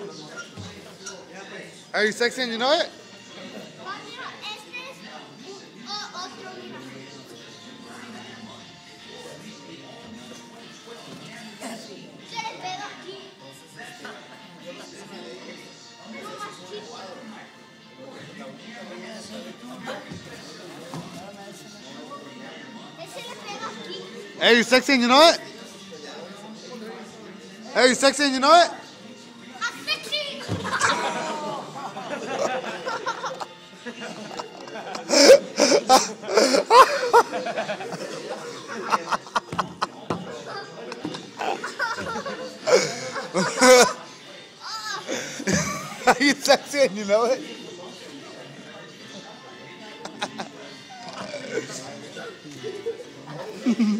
Are you sexy and you know it? Hey, you sexy and you know it? Hey, you sexy and you know it? I'm sexy! Are you sexy and you know it?